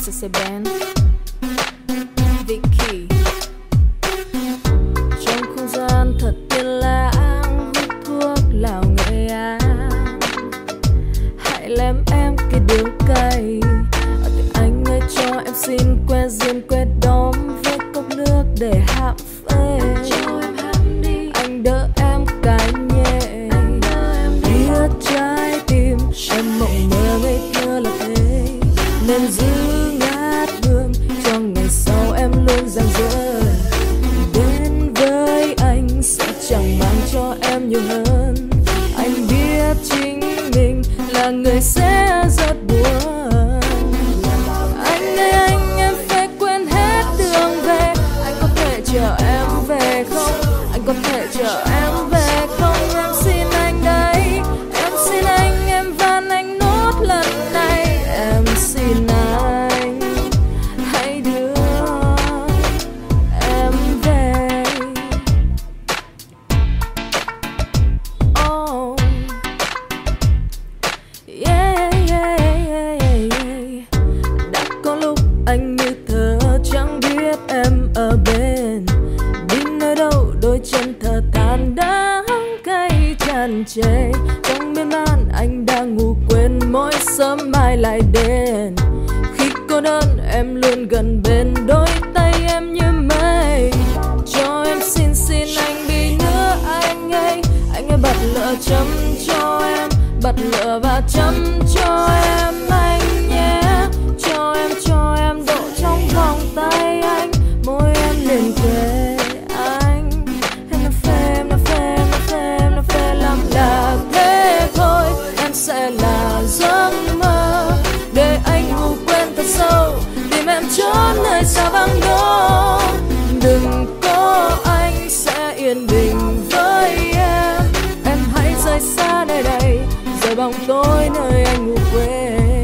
SSC Band Vicky. Trong không gian thật yên lãng, hút thuốc lào Nghệ An, hãy lem em cái điếu cày. Ở tiếng Anh ơi cho em xin que diêm que đóm với cốc nước để hãm phê. Cho em hãm đi, anh đỡ em cái nhẹ. Biết trái tim em mộng mơ ngây thơ là thế, nên giữ ngát hương cho ngày sau em luôn rạng rỡ. Đến với anh sẽ chẳng mang cho em nhiều hơn. Anh biết chính mình là người sẽ rất buồn. Anh ơi anh, em phải quên hết đường về. Anh có thể chờ em về không? Anh có thể chờ em về không? Em xin anh đấy, em xin anh, em van anh nốt lần này. Em xin anh, hãy đưa em về. Oh, yeah, yeah, yeah, yeah. Đã có lúc anh như thơ chẳng biết em ở bên. Đi nơi đâu đôi chân thở than đắng cay tràn trề. Trong miên man anh đang ngủ quên mỗi sớm mai lại đến. Khi cô đơn em luôn gần bên, đôi tay em như mây. Cho em xin anh đi nữa anh ơi. Anh ơi bật lửa châm cho em, bật lửa và châm cho em anh nhé. Cho em độ trong vòng tay anh, môi em liền kề anh. Em nó phê, nó phê, nó phê, nó phê lắm là thế thôi. Em sẽ là giấc mơ để anh ngủ quên thật sâu, tìm em trốn nơi xa vắng đó. Đừng có anh sẽ yên bình với em. Em hãy rời xa nơi đây, rời bóng tối nơi anh ngủ quên.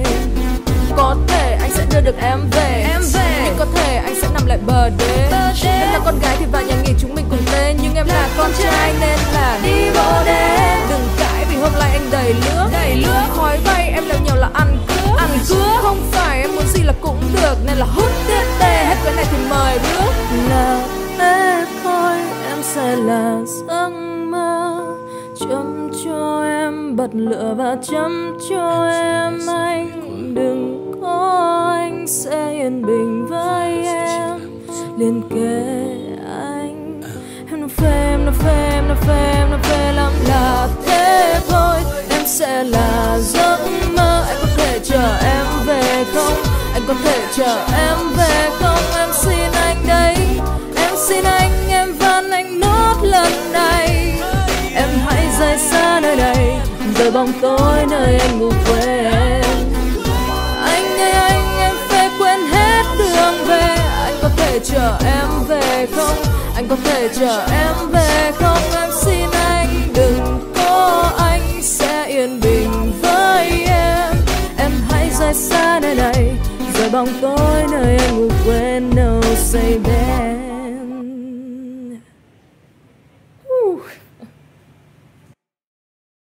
Có thể anh sẽ đưa được em về, nhưng có thể anh sẽ nằm lại bờ đê. Em là con gái thì vào nhà nghỉ chúng mình cùng tên, nhưng em là con trai nên là đi vô đêm. Đừng cãi vì hôm nay anh đầy lứa khói bay em leo nhiều là ăn cướp. Không phải em muốn gì là cũng được, nên là hút tiếp tê hết cái này thì mời bước. Nào thế thôi, em sẽ là giấc mơ. Châm cho em, bật lửa và châm cho em anh. Đừng có anh sẽ yên bình với em, liền kề anh. Em nó phê, em nó phê, em nó phê, em nó phê lắm là thế thôi. Em sẽ là giấc mơ. Anh có thể chờ em về không? Anh có thể chờ em về không? Em xin anh đấy, em xin anh, em van anh nốt lần này. Em hãy rời xa nơi đây, rời bóng tối nơi anh ngủ quên. Anh ơi anh, em phải quên hết đường về. Anh có thể chờ em về không? Anh có thể chờ em về không? Em xin anh, đừng có anh sẽ yên bình với em. Em hãy rời xa nơi này, rời bóng tối nơi anh ngủ quên. No say bad.